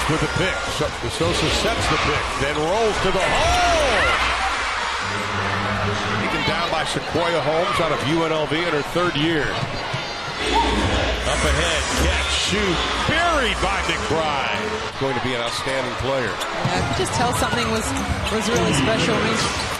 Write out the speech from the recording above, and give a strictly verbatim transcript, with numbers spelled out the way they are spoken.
with the pick. So, Sosa sets the pick, then rolls to the hole. Taken down by Sequoia Holmes out of U N L V in her third year. Up ahead, catch, shoot, buried by McBride. Going to be an outstanding player. Yeah, I could just tell something was was really special. I mean,